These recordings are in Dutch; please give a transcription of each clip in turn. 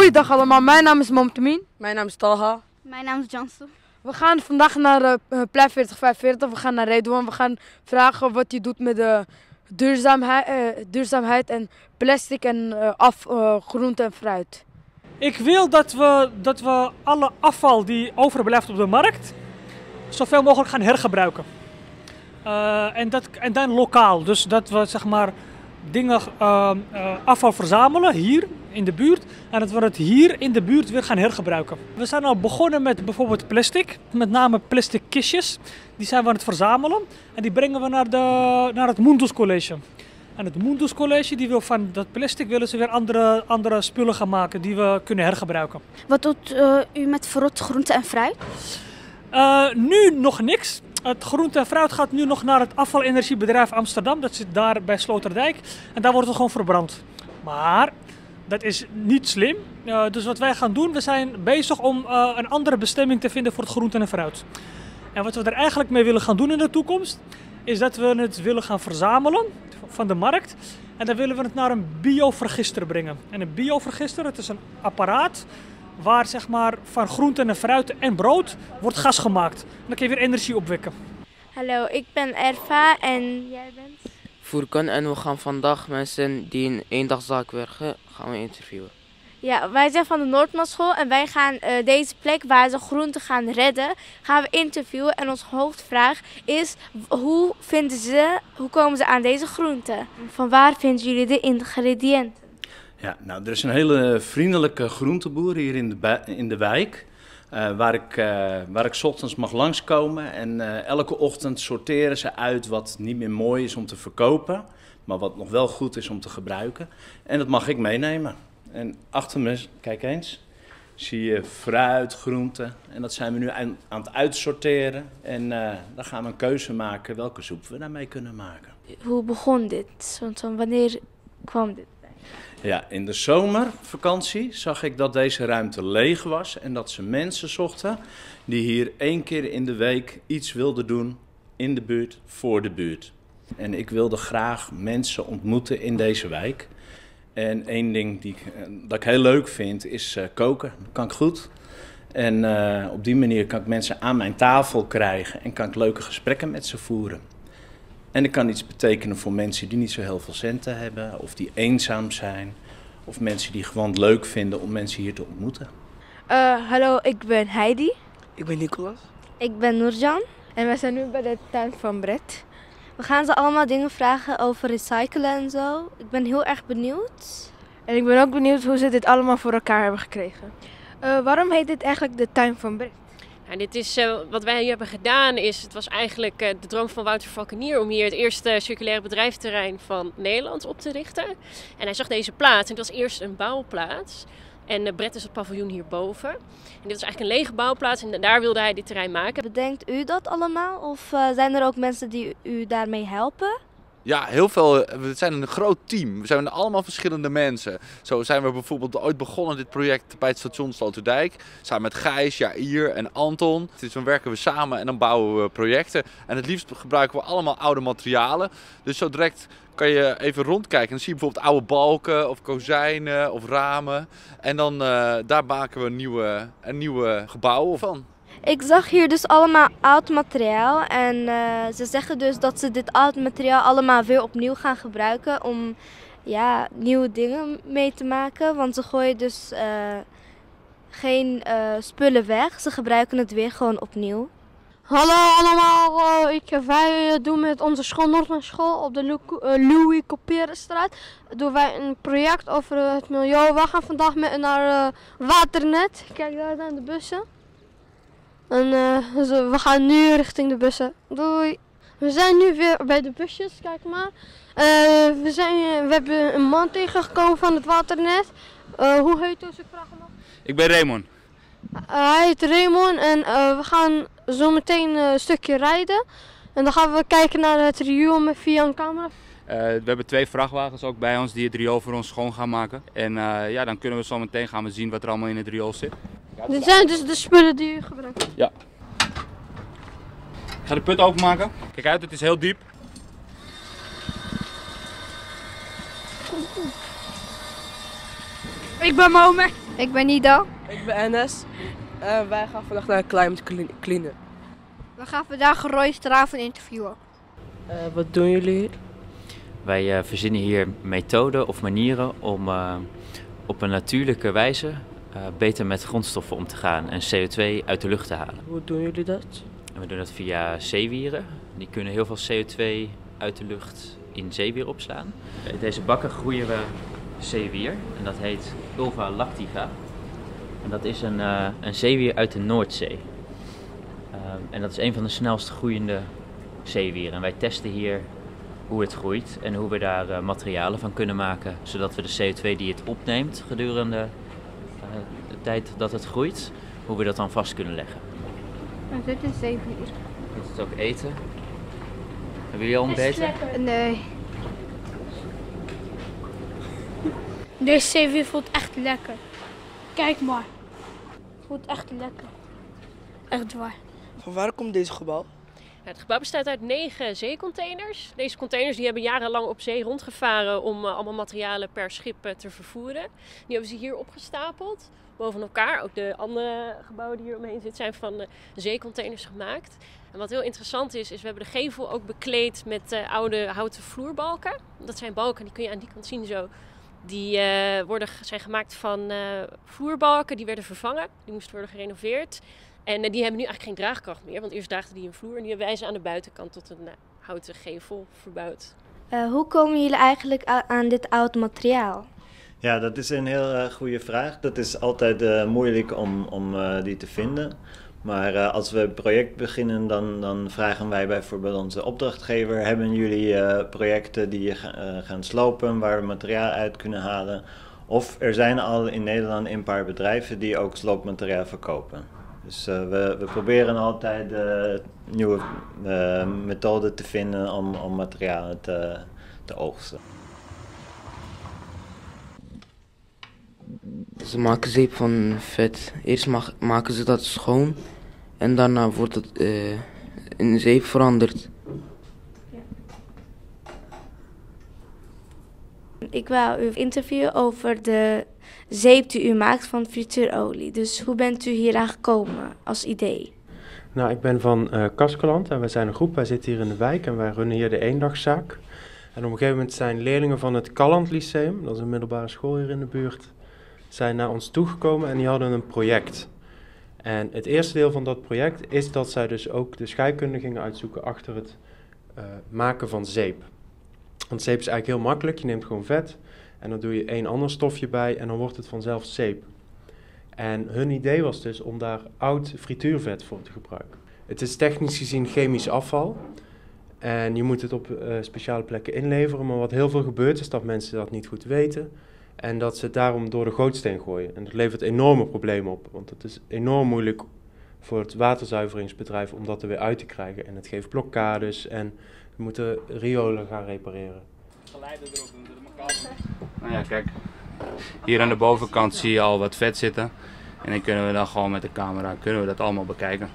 Goeiedag allemaal, mijn naam is Momtamin. Mijn naam is Talha. Mijn naam is Jansu. We gaan vandaag naar Plein 4045. We gaan naar Redouan. We gaan vragen wat hij doet met de duurzaamheid en plastic en groente en fruit. Ik wil dat we alle afval die overblijft op de markt zoveel mogelijk gaan hergebruiken. En dan lokaal. Dus dat we zeg maar dingen, afval verzamelen hier in de buurt en dat we het hier in de buurt weer gaan hergebruiken. We zijn al begonnen met bijvoorbeeld plastic, met name plastic kistjes. Die zijn we aan het verzamelen en die brengen we naar het Mundus College. En het Mundus College die wil van dat plastic willen ze weer andere spullen gaan maken die we kunnen hergebruiken. Wat doet u met verrot groente en fruit? Nu nog niks. Het groente en fruit gaat nu nog naar het afvalenergiebedrijf Amsterdam. Dat zit daar bij Sloterdijk. En daar wordt het gewoon verbrand. Maar dat is niet slim. Dus wat wij gaan doen, we zijn bezig om een andere bestemming te vinden voor het groente en fruit. En wat we er eigenlijk mee willen gaan doen in de toekomst, is dat we het willen gaan verzamelen van de markt. En dan willen we het naar een biovergister brengen. En een biovergister, het is een apparaat waar zeg maar van groenten en fruit en brood wordt gas gemaakt. En dan kun je weer energie opwekken. Hallo, ik ben Erva en jij bent? Furkan en we gaan vandaag mensen die in eendagszaak werken, gaan we interviewen. Ja, wij zijn van de Noordmanschool en wij gaan deze plek waar ze groenten gaan redden, gaan we interviewen. En onze hoofdvraag is, hoe komen ze aan deze groenten? Van waar vinden jullie de ingrediënten? Ja, nou, er is een hele vriendelijke groenteboer hier in de wijk, waar ik 's ochtends mag langskomen. En elke ochtend sorteren ze uit wat niet meer mooi is om te verkopen, maar wat nog wel goed is om te gebruiken. En dat mag ik meenemen. En achter me, kijk eens, zie je fruit, groenten. En dat zijn we nu aan het uitsorteren. En dan gaan we een keuze maken welke soep we daarmee kunnen maken. Hoe begon dit? Wanneer kwam dit? Ja, in de zomervakantie zag ik dat deze ruimte leeg was en dat ze mensen zochten die hier 1 keer in de week iets wilden doen in de buurt, voor de buurt. En ik wilde graag mensen ontmoeten in deze wijk. En één ding dat ik heel leuk vind is koken. Dat kan ik goed. En op die manier kan ik mensen aan mijn tafel krijgen en kan ik leuke gesprekken met ze voeren. En ik kan iets betekenen voor mensen die niet zo heel veel centen hebben, of die eenzaam zijn, of mensen die gewoon leuk vinden om mensen hier te ontmoeten. Hallo, ik ben Heidi. Ik ben Nicolas. Ik ben Nurjan. En wij zijn nu bij de tuin van Brett. We gaan ze allemaal dingen vragen over recyclen en zo. Ik ben heel erg benieuwd. En ik ben ook benieuwd hoe ze dit allemaal voor elkaar hebben gekregen. Waarom heet dit eigenlijk de tuin van Brett? Nou, dit is wat wij hier hebben gedaan. Het was eigenlijk de droom van Wouter Valkenier om hier het eerste circulaire bedrijventerrein van Nederland op te richten. En hij zag deze plaats en het was eerst een bouwplaats. En Brett is het paviljoen hierboven. En dit was eigenlijk een lege bouwplaats en daar wilde hij dit terrein maken. Bedenkt u dat allemaal of zijn er ook mensen die u daarmee helpen? Ja, heel veel. We zijn een groot team. We zijn allemaal verschillende mensen. Zo zijn we bijvoorbeeld ooit begonnen dit project bij het station Sloterdijk. Samen met Gijs, Jair en Anton. Dus dan werken we samen en dan bouwen we projecten. En het liefst gebruiken we allemaal oude materialen. Dus zo direct kan je even rondkijken. En dan zie je bijvoorbeeld oude balken of kozijnen of ramen. En dan daar maken we een nieuwe gebouw van. Ik zag hier dus allemaal oud materiaal en ze zeggen dus dat ze dit oud materiaal allemaal weer opnieuw gaan gebruiken om nieuwe dingen mee te maken. Want ze gooien dus geen spullen weg, ze gebruiken het weer gewoon opnieuw. Hallo allemaal, wij doen met onze school Noordmanschool op de Louis Couperenstraat doen wij een project over het milieu. We gaan vandaag naar Waternet, kijk daar zijn de bussen. En we gaan nu richting de bussen. Doei! We zijn nu weer bij de busjes, kijk maar. We hebben een man tegengekomen van het Waternet. Hoe heet u als ik vragen mag? Ik ben Raymond. Hij heet Raymond en we gaan zo meteen een stukje rijden. En dan gaan we kijken naar het riool via een camera. We hebben 2 vrachtwagens ook bij ons die het riool voor ons schoon gaan maken. En dan kunnen we zo meteen gaan we zien wat er allemaal in het riool zit. Dit zijn dus de spullen die u gebruikt. Ja. Ik ga de put openmaken. Kijk uit, het is heel diep. Ik ben Mohamed. Ik ben Nida. Ik ben Enes. Wij gaan vandaag naar Climate Cleaner. We gaan vandaag Roy Straven interviewen. Wat doen jullie hier? Wij verzinnen hier methoden of manieren om op een natuurlijke wijze beter met grondstoffen om te gaan en CO2 uit de lucht te halen. Hoe doen jullie dat? En we doen dat via zeewieren. Die kunnen heel veel CO2 uit de lucht in zeewier opslaan. In deze bakken groeien we zeewier en dat heet Ulva lactiva. En dat is een zeewier uit de Noordzee. En dat is een van de snelst groeiende zeewieren. En wij testen hier hoe het groeit en hoe we daar materialen van kunnen maken, zodat we de CO2 die het opneemt gedurende de tijd dat het groeit, hoe we dat dan vast kunnen leggen. En dit is zeewier. Dit is ook eten. Hebben jullie al ontbeten? Nee. Deze zeewier voelt echt lekker. Kijk maar. Voelt echt lekker. Echt waar. Van waar komt deze gebouw? Het gebouw bestaat uit 9 zeecontainers. Deze containers die hebben jarenlang op zee rondgevaren om allemaal materialen per schip te vervoeren. Die hebben ze hier opgestapeld, boven elkaar. Ook de andere gebouwen die hier omheen zitten zijn van zeecontainers gemaakt. En wat heel interessant is, we hebben de gevel ook bekleed met oude houten vloerbalken. Dat zijn balken, die kun je aan die kant zien zo. Die zijn gemaakt van vloerbalken, die werden vervangen. Die moesten worden gerenoveerd. En die hebben nu eigenlijk geen draagkracht meer, want eerst draagden die een vloer en nu hebben wij ze aan de buitenkant tot een houten gevel verbouwd. Hoe komen jullie eigenlijk aan dit oud materiaal? Ja, dat is een heel goede vraag. Dat is altijd moeilijk om die te vinden. Maar als we een project beginnen, dan vragen wij bijvoorbeeld onze opdrachtgever: hebben jullie projecten die je gaan slopen, waar we materiaal uit kunnen halen? Of er zijn al in Nederland een paar bedrijven die ook sloopmateriaal verkopen. Dus we proberen altijd nieuwe methoden te vinden om materialen te oogsten. Ze maken zeep van vet. Eerst maken ze dat schoon en daarna wordt het in zeep veranderd. Ik wou u interviewen over de zeep die u maakt van frituurolie. Dus hoe bent u hier aan gekomen als idee? Nou, ik ben van Kaskeland en wij zijn een groep. Wij zitten hier in de wijk en wij runnen hier de eendagszaak. En op een gegeven moment zijn leerlingen van het Kalland Lyceum, dat is een middelbare school hier in de buurt, zijn naar ons toegekomen en die hadden een project. En het eerste deel van dat project is dat zij dus ook de scheikunde gingen uitzoeken achter het maken van zeep. Want zeep is eigenlijk heel makkelijk. Je neemt gewoon vet en dan doe je één ander stofje bij en dan wordt het vanzelf zeep. En hun idee was dus om daar oud frituurvet voor te gebruiken. Het is technisch gezien chemisch afval en je moet het op speciale plekken inleveren. Maar wat heel veel gebeurt is dat mensen dat niet goed weten en dat ze het daarom door de gootsteen gooien. En dat levert enorme problemen op, want het is enorm moeilijk voor het waterzuiveringsbedrijf om dat er weer uit te krijgen. En het geeft blokkades en we moeten riolen gaan repareren. Nou ja, kijk. Hier aan de bovenkant zie je al wat vet zitten. En dan kunnen we dan gewoon met de camera dat allemaal bekijken.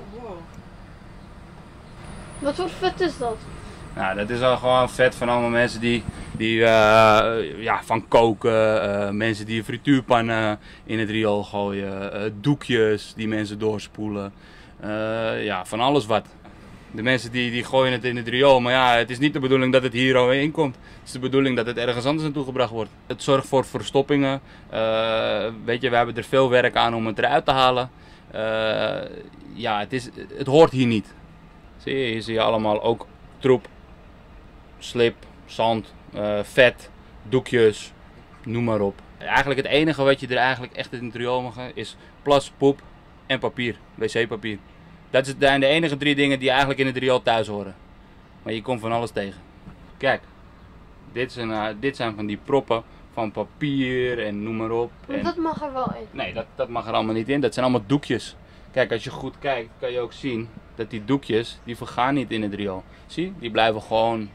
Wat voor vet is dat? Nou, dat is al gewoon vet van allemaal mensen die van koken, mensen die frituurpannen in het riool gooien, doekjes die mensen doorspoelen, van alles wat. De mensen die gooien het in het riool, maar ja, het is niet de bedoeling dat het hier al in komt. Het is de bedoeling dat het ergens anders naartoe gebracht wordt. Het zorgt voor verstoppingen. We hebben er veel werk aan om het eruit te halen. Het hoort hier niet. Hier zie je allemaal ook troep, slip, zand, vet, doekjes, noem maar op. Eigenlijk het enige wat je er eigenlijk echt in het riool mag is plas, poep en papier, wc-papier. Dat zijn de enige 3 dingen die eigenlijk in het riool thuis horen. Maar je komt van alles tegen. Kijk, dit zijn van die proppen van papier en noem maar op. Maar dat mag er wel in. Nee, dat mag er allemaal niet in. Dat zijn allemaal doekjes. Kijk, als je goed kijkt kan je ook zien dat die doekjes, die vergaan niet in het riool. Zie, die blijven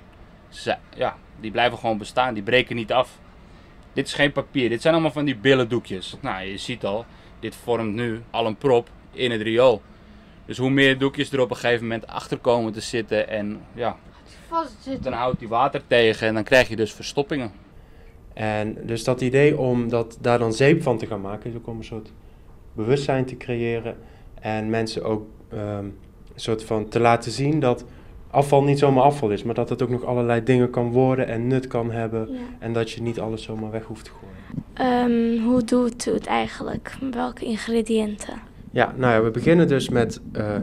gewoon bestaan. Die breken niet af. Dit is geen papier. Dit zijn allemaal van die billen doekjes. Nou, je ziet al, dit vormt nu al een prop in het riool. Dus hoe meer doekjes er op een gegeven moment achter komen te zitten en dan houdt die water tegen en dan krijg je dus verstoppingen. En dus dat idee om daar dan zeep van te gaan maken, is ook om een soort bewustzijn te creëren. En mensen ook een soort van te laten zien dat afval niet zomaar afval is, maar dat het ook nog allerlei dingen kan worden en nut kan hebben. Ja. En dat je niet alles zomaar weg hoeft te gooien. Hoe doet u het eigenlijk? Welke ingrediënten? Ja, nou ja, we beginnen dus met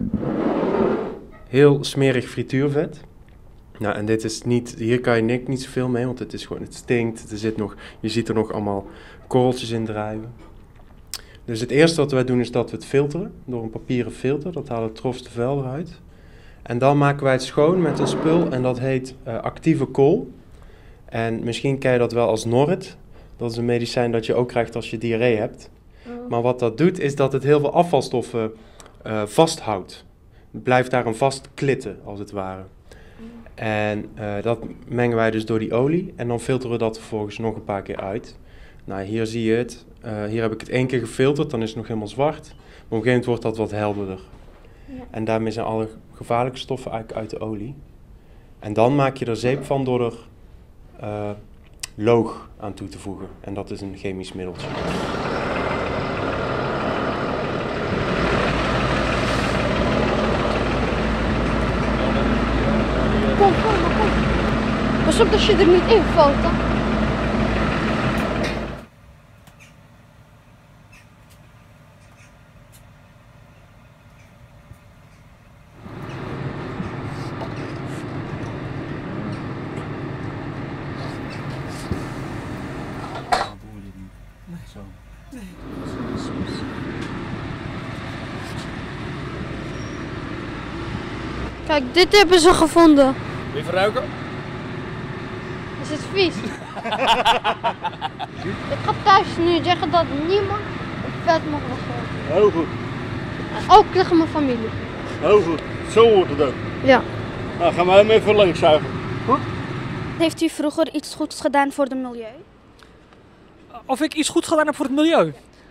heel smerig frituurvet. Nou, en dit is niet, hier kan je niet zoveel mee, want het stinkt. Je ziet er nog allemaal korreltjes in drijven. Dus het eerste wat wij doen is dat we het filteren door een papieren filter. Dat haalt het trofste vuil eruit. En dan maken wij het schoon met een spul en dat heet actieve kool. En misschien ken je dat wel als Norrit. Dat is een medicijn dat je ook krijgt als je diarree hebt. Maar wat dat doet is dat het heel veel afvalstoffen vasthoudt. Het blijft daarom vastklitten als het ware. En dat mengen wij dus door die olie en dan filteren we dat vervolgens nog een paar keer uit. Nou, hier zie je het. Hier heb ik het 1 keer gefilterd, dan is het nog helemaal zwart. Maar op een gegeven moment wordt dat wat helderder. Ja. En daarmee zijn alle gevaarlijke stoffen eigenlijk uit de olie. En dan maak je er zeep van door er loog aan toe te voegen. En dat is een chemisch middeltje. Kom. Pas op dat je er niet in valt, hè? Kijk, dit hebben ze gevonden. Wil je verruiken? Is het vies? Ik ga thuis nu zeggen dat niemand vet mag weggooien. Heel goed. En ook tegen mijn familie. Heel goed. Zo wordt het ook. Ja. Nou, gaan we hem even links zuigen. Goed? Heeft u vroeger iets goeds gedaan voor het milieu? Of ik iets goed gedaan heb voor het milieu?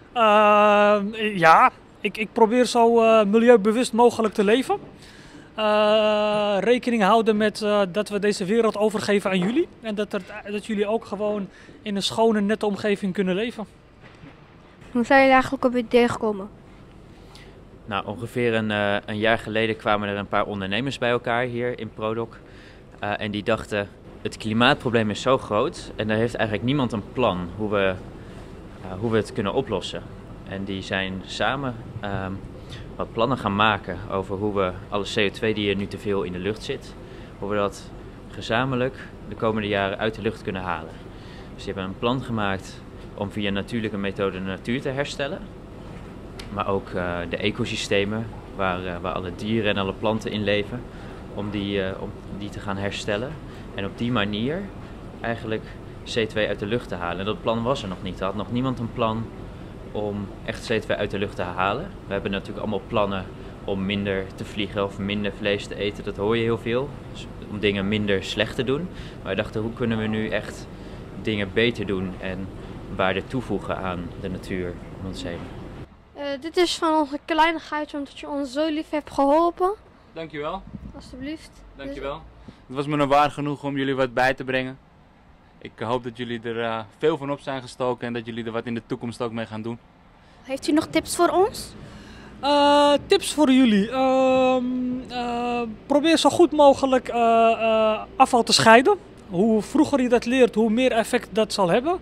Ja, ik probeer zo milieubewust mogelijk te leven. Rekening houden met dat we deze wereld overgeven aan jullie. En dat jullie ook gewoon in een schone, nette omgeving kunnen leven. Hoe zijn jullie eigenlijk op het idee gekomen? Nou, ongeveer een jaar geleden kwamen er een paar ondernemers bij elkaar hier in Prodoc. En die dachten, het klimaatprobleem is zo groot en er heeft eigenlijk niemand een plan hoe we het kunnen oplossen. En die zijn samen wat plannen gaan maken over hoe we alle CO2 die er nu te veel in de lucht zit, hoe we dat gezamenlijk de komende jaren uit de lucht kunnen halen. Dus die hebben een plan gemaakt om via natuurlijke methode de natuur te herstellen. Maar ook de ecosystemen waar alle dieren en alle planten in leven, om die te gaan herstellen. En op die manier eigenlijk CO2 uit de lucht te halen. En dat plan was er nog niet. Er had nog niemand een plan om echt CO2 uit de lucht te halen. We hebben natuurlijk allemaal plannen om minder te vliegen of minder vlees te eten. Dat hoor je heel veel. Dus om dingen minder slecht te doen. Maar wij dachten, hoe kunnen we nu echt dingen beter doen en waarde toevoegen aan de natuur om ons heen. Dit is van onze kleinigheid, omdat je ons zo lief hebt geholpen. Dankjewel. Alsjeblieft. Dankjewel. Het was me een waar genoeg om jullie wat bij te brengen. Ik hoop dat jullie er veel van op zijn gestoken en dat jullie er wat in de toekomst ook mee gaan doen. Heeft u nog tips voor ons? Tips voor jullie. Probeer zo goed mogelijk afval te scheiden. Hoe vroeger je dat leert, hoe meer effect dat zal hebben.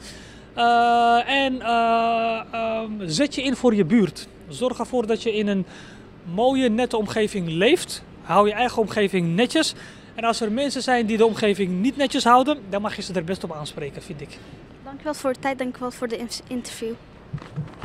Zet je in voor je buurt. Zorg ervoor dat je in een mooie, nette omgeving leeft. Hou je eigen omgeving netjes. En als er mensen zijn die de omgeving niet netjes houden, dan mag je ze er best op aanspreken, vind ik. Dankjewel voor de tijd, dankjewel voor de interview.